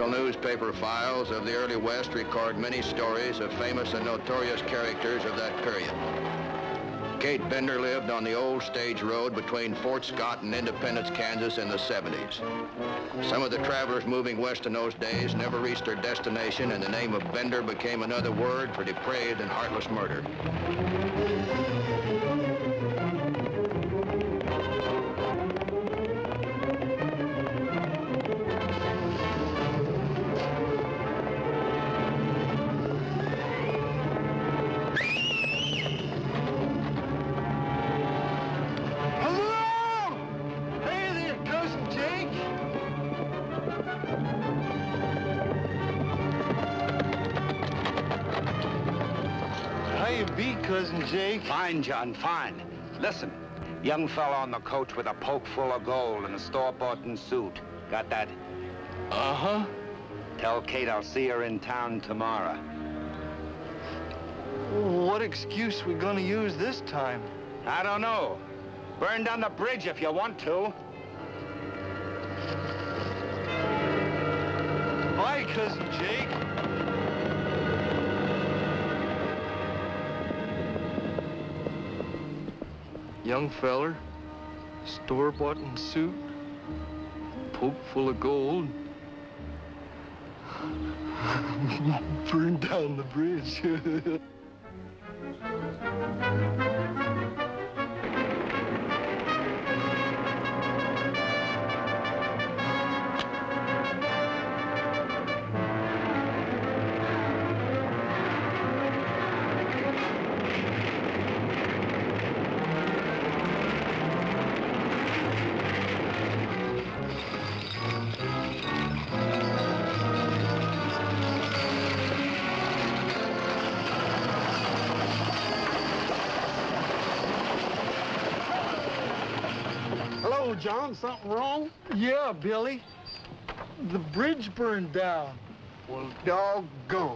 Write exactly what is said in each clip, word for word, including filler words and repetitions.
Local newspaper files of the early West record many stories of famous and notorious characters of that period. Kate Bender lived on the old stage road between Fort Scott and Independence, Kansas in the seventies. Some of the travelers moving west in those days never reached their destination, and the name of Bender became another word for depraved and heartless murder. Cousin Jake? Fine, John, fine. Listen, young fella on the coach with a poke full of gold and a store-bought suit. Got that? Uh-huh. Tell Kate I'll see her in town tomorrow. What excuse we gonna use this time? I don't know. Burn down the bridge if you want to. Bye, Cousin Jake. Young feller, store-bought suit, poke full of gold. Burn down the bridge. John, something wrong? Yeah, Billy. The bridge burned down. Well, doggone.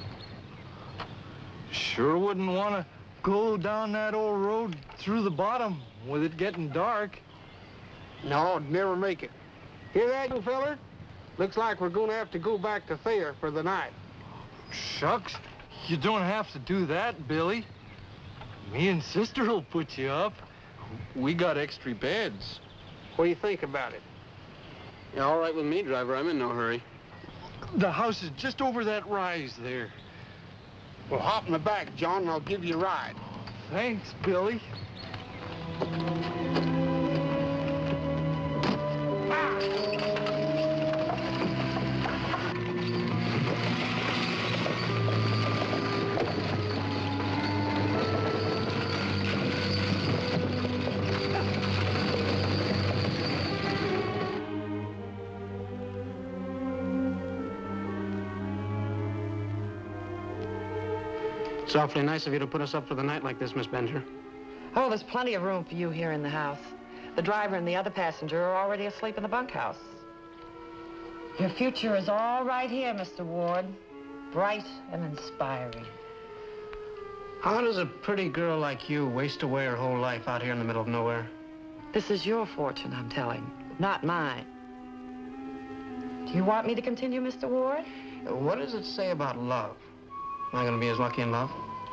Sure wouldn't want to go down that old road through the bottom with it getting dark. No, I'd never make it. Hear that, young feller? Looks like we're gonna have to go back to Thayer for the night. Shucks, you don't have to do that, Billy. Me and Sister will put you up. We got extra beds. What do you think about it? Yeah, all right with me, driver. I'm in no hurry. The house is just over that rise there. Well, hop in the back, John, and I'll give you a ride. Thanks, Billy. It's awfully nice of you to put us up for the night like this, Miss Bender. Oh, there's plenty of room for you here in the house. The driver and the other passenger are already asleep in the bunkhouse. Your future is all right here, Mister Ward. Bright and inspiring. How does a pretty girl like you waste away her whole life out here in the middle of nowhere? This is your fortune, I'm telling, not mine. Do you want me to continue, Mister Ward? What does it say about love? Am I going to be as lucky in love?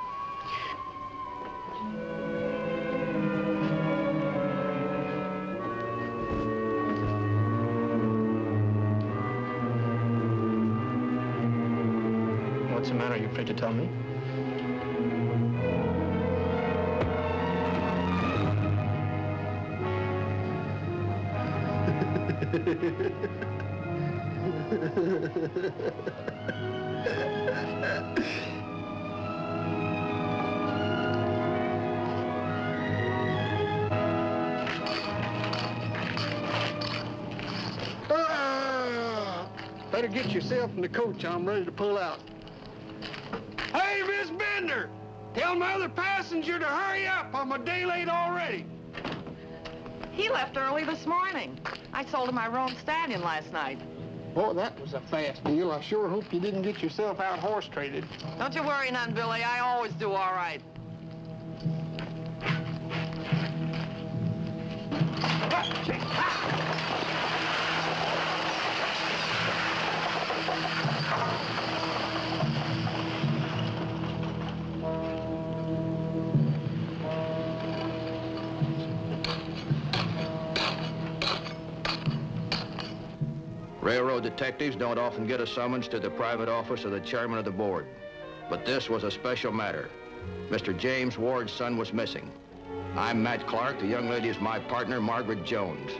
What's the matter? Are you afraid to tell me? Better get yourself in the coach. I'm ready to pull out. Hey, Miss Bender! Tell my other passenger to hurry up. I'm a day late already. He left early this morning. I sold him my roan stallion last night. Boy, that was a fast deal. I sure hope you didn't get yourself out horse traded. Don't you worry none, Billy. I always do all right. Railroad detectives don't often get a summons to the private office of the chairman of the board. But this was a special matter. Mister James Ward's son was missing. I'm Matt Clark. The young lady is my partner, Margaret Jones.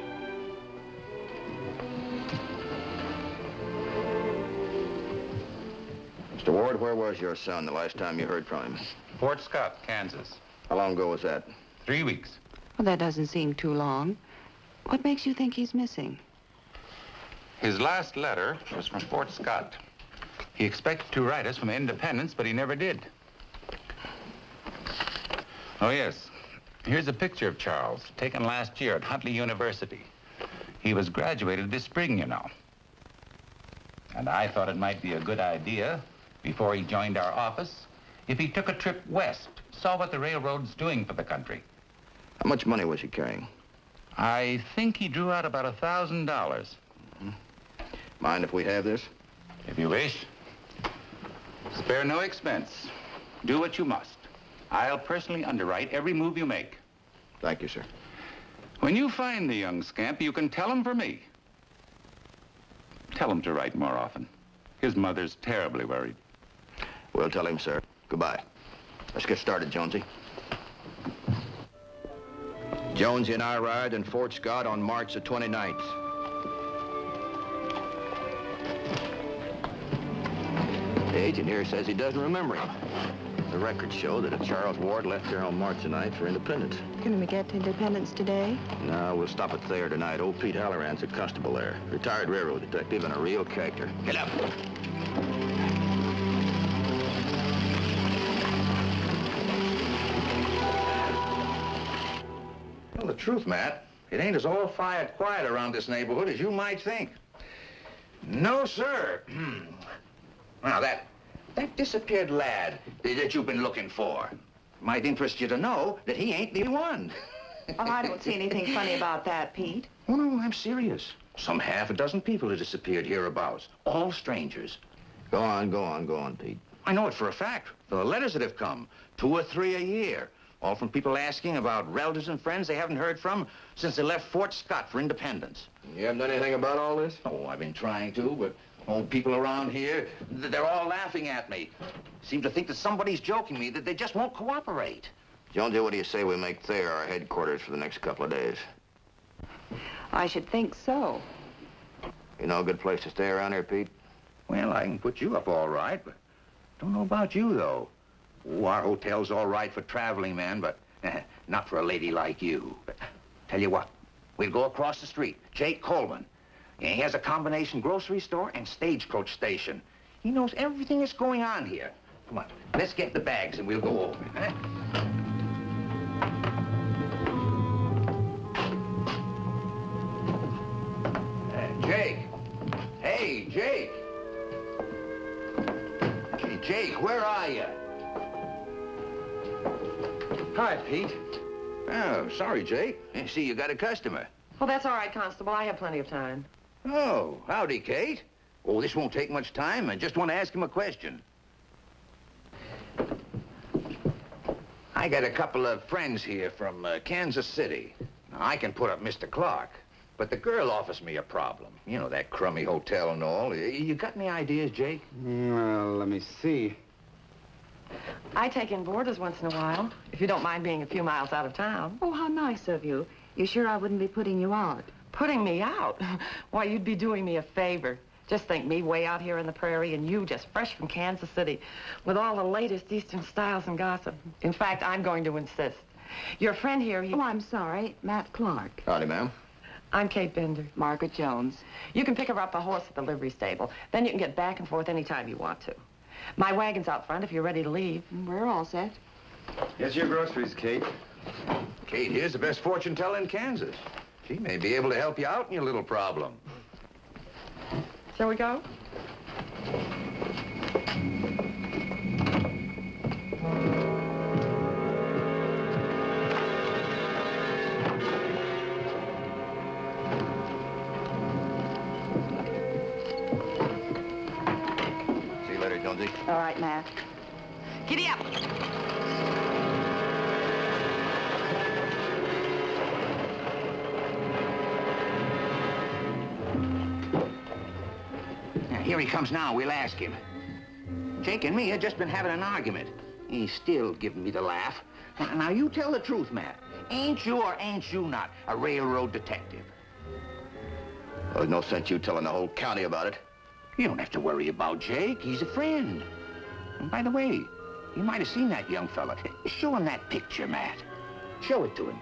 Mister Ward, where was your son the last time you heard from him? Fort Scott, Kansas. How long ago was that? Three weeks. Well, that doesn't seem too long. What makes you think he's missing? His last letter was from Fort Scott. He expected to write us from Independence, but he never did. Oh, yes. Here's a picture of Charles, taken last year at Huntley University. He was graduated this spring, you know. And I thought it might be a good idea, before he joined our office, if he took a trip west, saw what the railroad's doing for the country. How much money was he carrying? I think he drew out about a thousand dollars. Mind if we have this? If you wish. Spare no expense. Do what you must. I'll personally underwrite every move you make. Thank you, sir. When you find the young scamp, you can tell him for me. Tell him to write more often. His mother's terribly worried. We'll tell him, sir. Goodbye. Let's get started, Jonesy. Jonesy and I arrived in Fort Scott on March the twenty-ninth. The agent here says he doesn't remember him. The records show that Charles Ward left here on March the ninth for Independence. Can we get to Independence today? No, we'll stop at Thayer tonight. Old Pete Halloran's a constable there. Retired railroad detective and a real character. Get up. Well, the truth, Matt, it ain't as all fired quiet around this neighborhood as you might think. No, sir. Now, that, that disappeared lad that you've been looking for, might interest you to know that he ain't the one. Well, I don't see anything funny about that, Pete. Oh, no, I'm serious. Some half a dozen people have disappeared hereabouts, all strangers. Go on, go on, go on, Pete. I know it for a fact, for the letters that have come, two or three a year, all from people asking about relatives and friends they haven't heard from since they left Fort Scott for Independence. You haven't done anything about all this? Oh, I've been trying to, but old people around here, they're all laughing at me. Seem to think that somebody's joking me, that they just won't cooperate. Jonesy, what do you say we make Thayer our headquarters for the next couple of days? I should think so. You know a good place to stay around here, Pete? Well, I can put you up all right, but don't know about you, though. Oh, our hotel's all right for traveling men, but eh, not for a lady like you. But tell you what, we'll go across the street. Jake Coleman. Yeah, he has a combination grocery store and stagecoach station. He knows everything that's going on here. Come on, let's get the bags and we'll go over, eh? Uh, Jake. Hey, Jake. Hey, Jake, where are you? Hi, Pete. Oh, sorry, Jake. I see you got a customer. Well, that's all right, Constable. I have plenty of time. Oh, howdy, Kate. Oh, this won't take much time. I just want to ask him a question. I got a couple of friends here from uh, Kansas City. Now, I can put up Mister Clark, but the girl offers me a problem. You know, that crummy hotel and all. You got any ideas, Jake? Well, let me see. I take in boarders once in a while, if you don't mind being a few miles out of town. Oh, how nice of you. You sure I wouldn't be putting you out? Putting me out? Why, you'd be doing me a favor. Just think, me way out here in the prairie and you just fresh from Kansas City with all the latest Eastern styles and gossip. In fact, I'm going to insist. Your friend here, he... Oh, I'm sorry. Matt Clark. Howdy, ma'am. I'm Kate Bender. Margaret Jones. You can pick her up the horse at the livery stable. Then you can get back and forth anytime you want to. My wagon's out front if you're ready to leave. We're all set. Here's your groceries, Kate. Kate, here's the best fortune teller in Kansas. She may be able to help you out in your little problem. Shall we go? See you later, Jonesy. All right, Matt. Giddy up! Here he comes now. We'll ask him. Jake and me had just been having an argument. He's still giving me the laugh. Now, now, you tell the truth, Matt. Ain't you or ain't you not a railroad detective? Well, there's no sense you telling the whole county about it. You don't have to worry about Jake. He's a friend. And by the way, you might have seen that young fella. Show him that picture, Matt. Show it to him.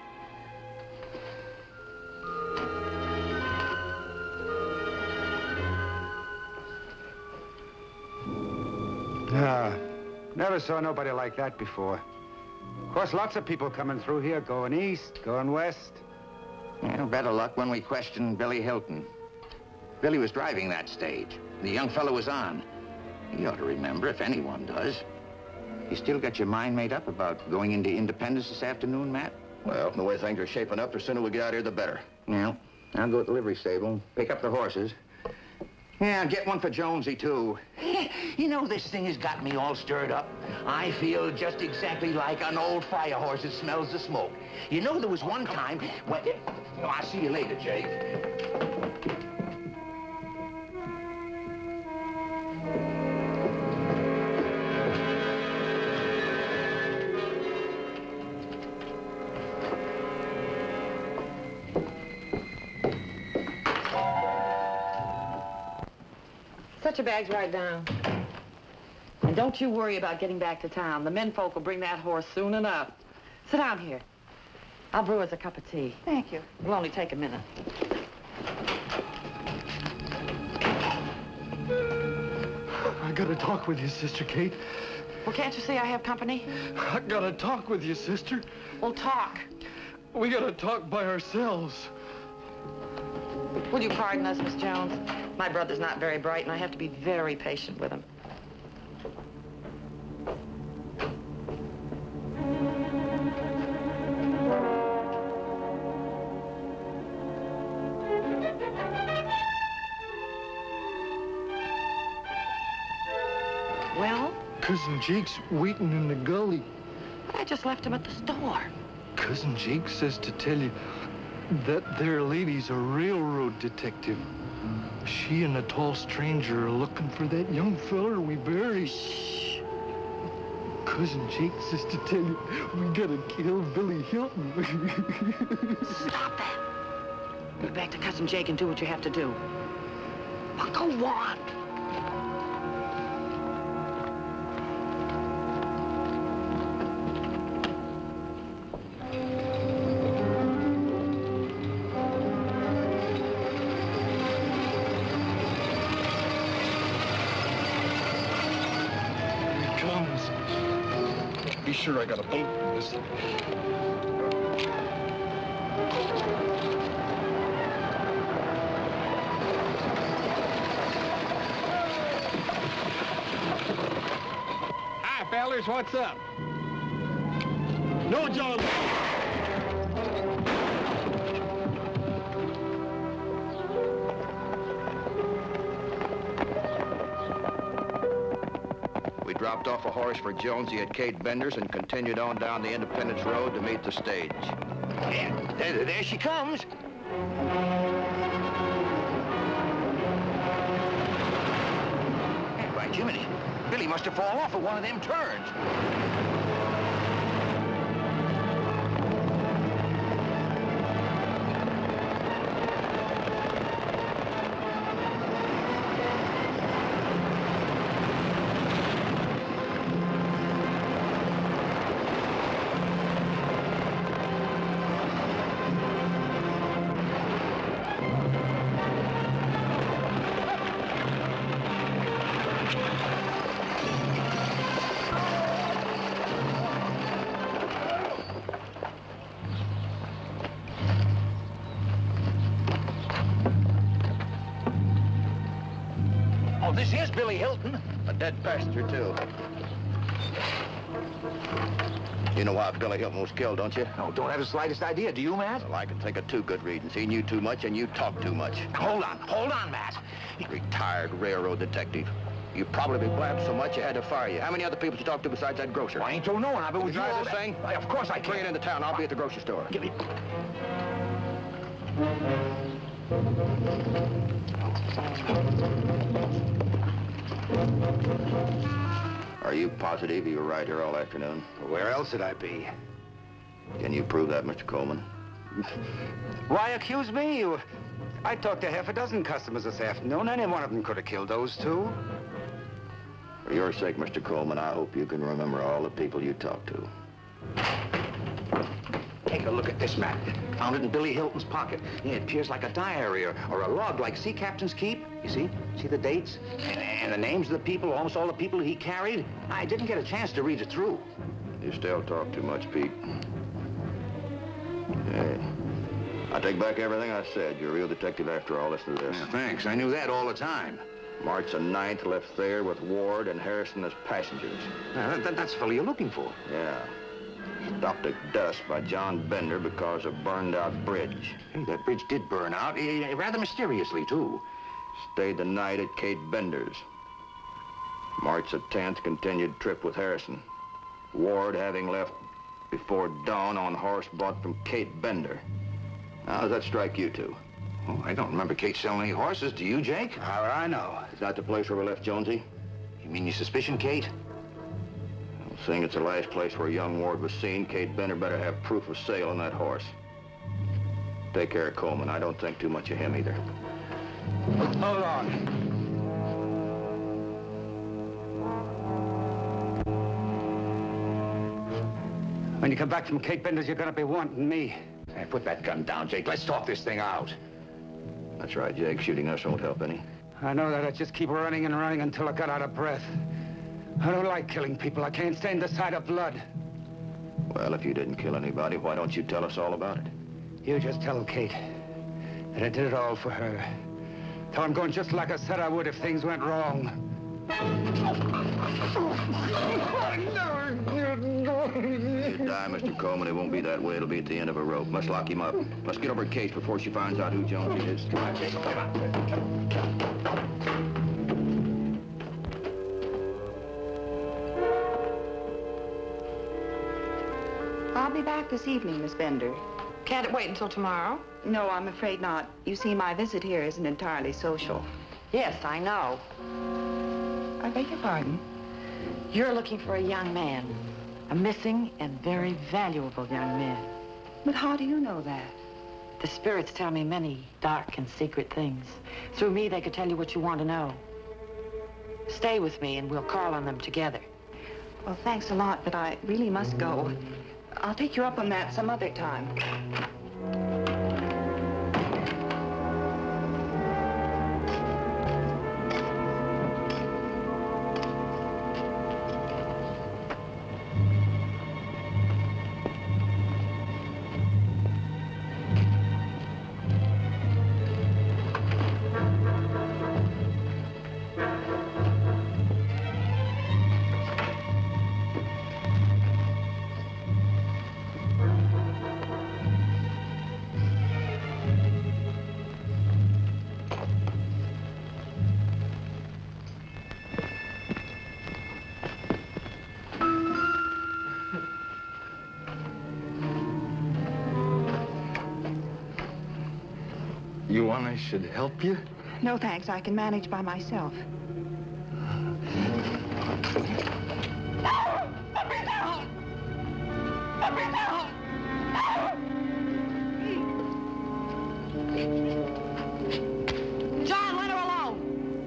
Ah, never saw nobody like that before. Of course, lots of people coming through here, going east, going west. Well, better luck when we questioned Billy Hilton. Billy was driving that stage. The young fellow was on. You ought to remember, if anyone does. You still got your mind made up about going into Independence this afternoon, Matt? Well, the way things are shaping up, the sooner we get out here, the better. Well, I'll go to the livery stable, pick up the horses. Yeah, get one for Jonesy, too. You know, this thing has got me all stirred up. I feel just exactly like an old fire horse that smells the smoke. You know, there was one time when... Oh, I'll see you later, Jake. Set your bags right down. And don't you worry about getting back to town. The menfolk will bring that horse soon enough. Sit down here. I'll brew us a cup of tea. Thank you. It'll only take a minute. I gotta talk with you, Sister Kate. Well, can't you see I have company? I gotta talk with you, sister. Well, talk. We gotta talk by ourselves. Will you pardon us, Miss Jones? My brother's not very bright, and I have to be very patient with him. Well? Cousin Jake's waiting in the gully. I just left him at the store. Cousin Jake says to tell you that there lady's a railroad detective. She and a tall stranger are looking for that young feller we buried. Shh. Cousin Jake says to tell you we gotta kill Billy Hilton. Stop that. Get back to Cousin Jake and do what you have to do. Well, go on. Be sure I got a boat in this. Hi, fellers, what's up? No, John. We dropped off a horse for Jonesy at Kate Bender's and continued on down the Independence Road to meet the stage. Yeah, there, there she comes. Hey, by Jiminy, Billy must have fallen off at one of them turns. Oh, this is Billy Hilton. A dead passenger, too. You know why Billy Hilton was killed, don't you? No, don't have the slightest idea. Do you, Matt? Well, I can think of two good reasons. He knew too much and you talked too much. Hold on, hold on, Matt. Retired railroad detective. You probably blabbed so much you had to fire you. How many other people did you talk to besides that grocer? Well, I ain't told no one. I've been with you drive all this day. thing? Why, of course I Bring it can. into town. I'll be at the grocery store. Give me... Are you positive you were right here all afternoon? Where else would I be? Can you prove that, Mister Coleman? Why accuse me? You... I talked to half a dozen customers this afternoon. Any one of them could have killed those two. For your sake, Mister Coleman, I hope you can remember all the people you talked to. Take a look at this map. Found it in Billy Hilton's pocket. Yeah, it appears like a diary or, or a log like Sea Captain's Keep. You see? See the dates? And, and the names of the people, almost all the people he carried? I didn't get a chance to read it through. You still talk too much, Pete. Hey, I take back everything I said. You're a real detective after all. Listen to this. Yeah, thanks. I knew that all the time. March the ninth left Thayer with Ward and Harrison as passengers. Yeah, that, that, that's the fellow you're looking for. Yeah. Stopped at dusk by John Bender because of burned-out bridge. Hey, that bridge did burn out, eh, rather mysteriously, too. Stayed the night at Kate Bender's. March the tenth, continued trip with Harrison. Ward having left before dawn on horse bought from Kate Bender. How does that strike you two? Oh, I don't remember Kate selling any horses. Do you, Jake? How would I know? Is that the place where we left Jonesy? You mean you suspicion Kate? Well, seeing it's the last place where young Ward was seen, Kate Bender better have proof of sale on that horse. Take care of Coleman. I don't think too much of him either. Hold on. When you come back from Kate Bender's, you're gonna be wanting me. Hey, put that gun down, Jake. Let's talk this thing out. That's right, Jake. Shooting us won't help any. I know that. I just keep running and running until I got out of breath. I don't like killing people. I can't stand the sight of blood. Well, if you didn't kill anybody, why don't you tell us all about it? You just tell Kate that I did it all for her. Tell I'm going just like I said I would if things went wrong. You die, Mister Coleman. It won't be that way. It'll be at the end of a rope. Let's lock him up. Let's get over to Kate before she finds out who Jonesy is. Come on, Jake. Come on. I'll be back this evening, Miss Bender. Can't it wait until tomorrow? No, I'm afraid not. You see, my visit here isn't entirely social. Yes, I know. I beg your pardon? You're looking for a young man. A missing and very valuable young man. But how do you know that? The spirits tell me many dark and secret things. Through me, they could tell you what you want to know. Stay with me, and we'll call on them together. Well, thanks a lot, but I really must go. I'll take you up on that some other time. You want I should help you? No, thanks. I can manage by myself. John, let her alone!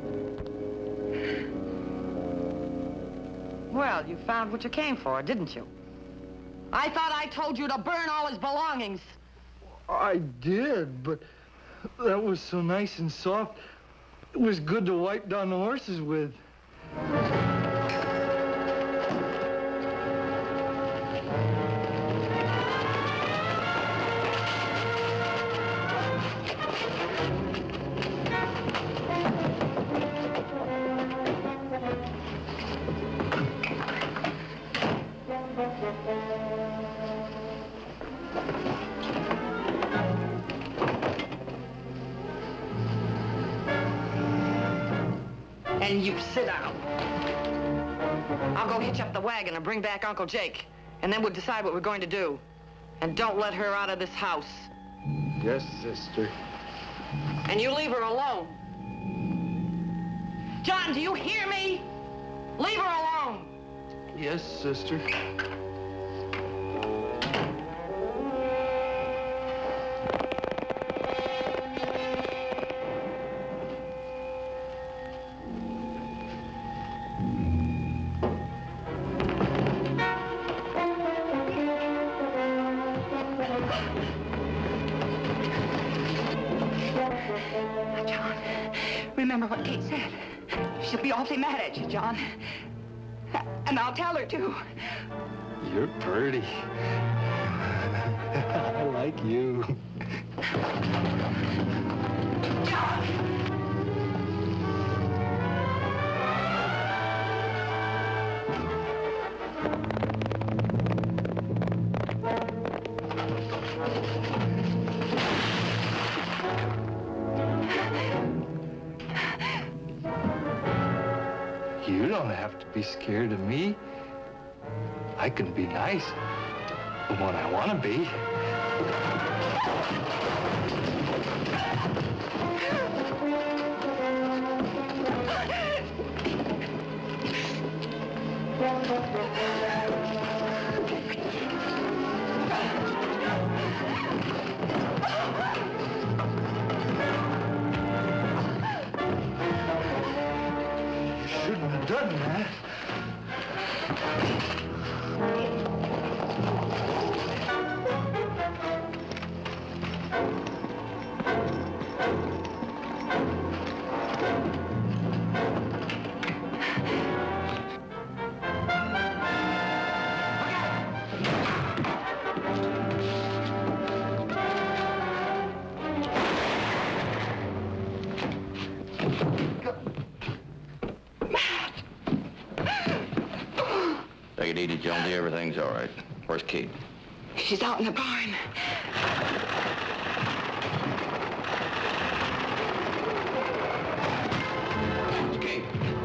Well, you found what you came for, didn't you? I thought I told you to burn all his belongings. I did, but that was so nice and soft. It was good to wipe down the horses with. And you sit down. I'll go hitch up the wagon and bring back Uncle Jake. And then we'll decide what we're going to do. And don't let her out of this house. Yes, sister. And you leave her alone. John, do you hear me? Leave her alone. Yes, sister. John, remember what Kate said. She'll be awfully mad at you, John. And I'll tell her, too. You're pretty. I like you. You don't have to be scared of me. I can be nice when I want to be. Shouldn't have done that. Take it easy, Jonesy. Everything's all right. Where's Kate? She's out in the barn. Kate.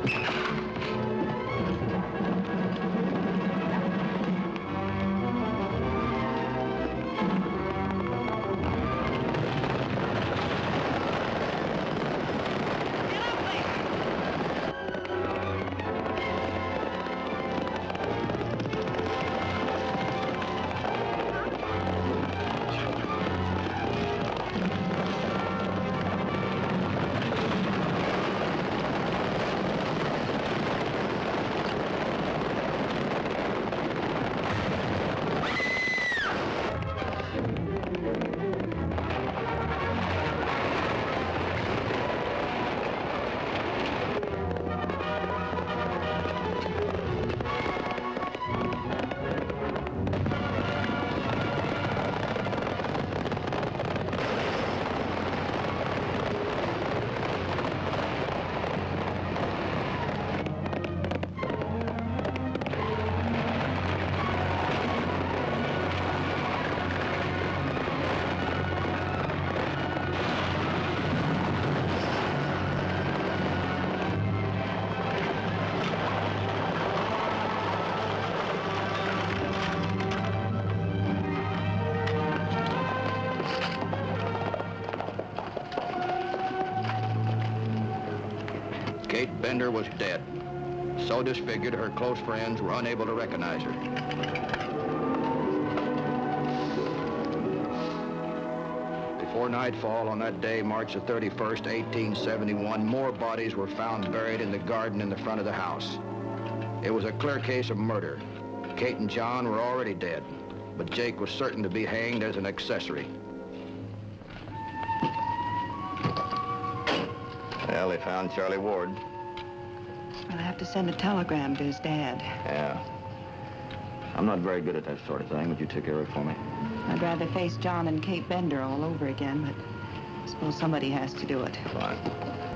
Kate Bender was dead. So disfigured, her close friends were unable to recognize her. Before nightfall on that day, March the thirty-first, eighteen seventy-one, more bodies were found buried in the garden in the front of the house. It was a clear case of murder. Kate and John were already dead, but Jake was certain to be hanged as an accessory. Well, they found Charlie Ward. I'll have to send a telegram to his dad. Yeah. I'm not very good at that sort of thing. Would you take care of it for me? I'd rather face John and Kate Bender all over again, but I suppose somebody has to do it. Fine.